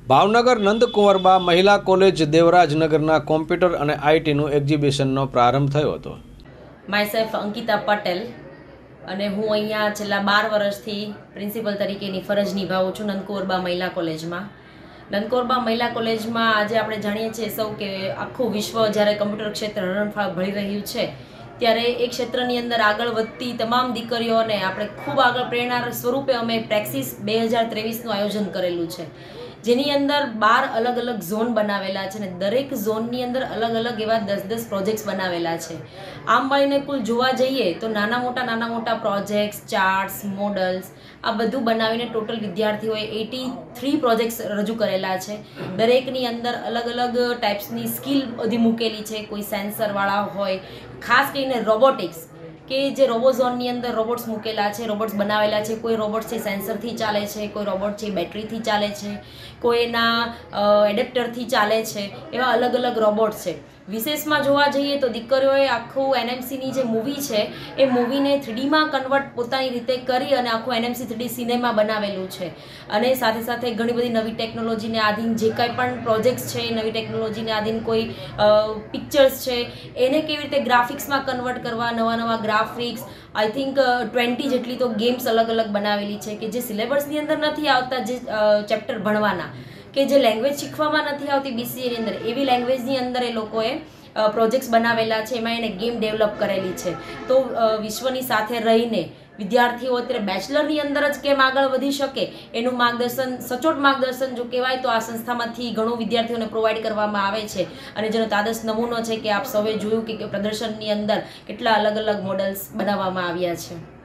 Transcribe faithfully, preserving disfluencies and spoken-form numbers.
ભાવનગર નંદકુંવરબા મહિલા college દેવરાજનગરના computer અને આઈટીનું એક્ઝિબિશનનો પ્રારંભ થયો હતો। માય સેલ્ફ અંકિતા પટેલ અને હું અહીંયા છેલ્લા બાર વર્ષથી પ્રિન્સિપલ તરીકેની ફરજ નિભાવું છું નંદકુંવરબા મહિલા કોલેજમાં। નંદકુંવરબા મહિલા કોલેજમાં આજે આપણે જાણીએ છીએ સૌ કે આખું વિશ્વ જ્યારે કમ્પ્યુટર ક્ષેત્ર હરણફાળ ભળી રહ્યું છે ત્યારે એ ક્ષેત્રની અંદર આગળ વધતી તમામ દીકરીઓને આપણે ખૂબ આગળ પ્રેરણા સ્વરૂપે અમે પ્રેક્સિસ બે હજાર ત્રેવીસનું આયોજન કરેલું છે, જેની અંદર બાર અલગ અલગ ઝોન બનાવેલા છે અને દરેક ઝોનની અંદર અલગ અલગ એવા દસ દસ પ્રોજેક્ટ્સ બનાવેલા છે। આમ મળીને કુલ જોવા જઈએ તો નાના મોટા નાના મોટા પ્રોજેક્ટ્સ, ચાર્ટ્સ, મોડલ્સ આ બધું બનાવીને ટોટલ વિદ્યાર્થીઓએ એટી થ્રી પ્રોજેક્ટ્સ રજૂ કરેલા છે। દરેકની અંદર અલગ અલગ ટાઈપ્સની સ્કિલ બધી મૂકેલી છે। કોઈ સેન્સરવાળા હોય, ખાસ કરીને રોબોટિક્સ કે જે રોબોઝોનની અંદર રોબોટ્સ મૂકેલા છે, રોબોટ્સ બનાવેલા છે। કોઈ રોબોટ્સ છે સેન્સરથી ચાલે છે, કોઈ રોબોટ છે બેટરીથી ચાલે છે, કોઈ એના એડેપ્ટરથી ચાલે છે, એવા અલગ અલગ રોબોટ્સ છે। વિશેષમાં જોવા જઈએ તો દીકરીઓએ આખું એનએમસીની જે મૂવી છે એ મૂવીને થ્રીડીમાં કન્વર્ટ પોતાની રીતે કરી અને આખું એનએમસી થ્રીડી સિનેમા બનાવેલું છે અને સાથે સાથે ઘણી બધી નવી ટેકનોલોજીને આધીન જે કાંઈ પણ પ્રોજેક્ટ્સ છે, નવી ટેકનોલોજીને આધીન કોઈ પિક્ચર્સ છે એને કેવી રીતે ગ્રાફિક્સમાં કન્વર્ટ કરવા, નવા નવા ગ્રાફિક્સ, આઈ થિંક ટ્વેન્ટી જેટલી તો ગેમ્સ અલગ અલગ બનાવેલી છે કે જે સિલેબસની અંદર નથી આવતા, જે ચેપ્ટર ભણવાના કે જે લેંગ્વેજ શીખવામાં નથી આવતી બીસીએની અંદર, એવી લેંગ્વેજની અંદર એ લોકોએ પ્રોજેક્ટ્સ બનાવેલા છે, એમાં એને ગેમ ડેવલપ કરેલી છે। તો વિશ્વની સાથે રહીને વિદ્યાર્થીઓ અત્યારે બેચલરની અંદર જ કેમ આગળ વધી શકે એનું માર્ગદર્શન, સચોટ માર્ગદર્શન જો કહેવાય તો આ સંસ્થામાંથી ઘણું વિદ્યાર્થીઓને પ્રોવાઈડ કરવામાં આવે છે અને જેનો તાદસ નમૂનો છે કે આપ સૌએ જોયું કે પ્રદર્શનની અંદર કેટલા અલગ અલગ મોડલ્સ બનાવવામાં આવ્યા છે।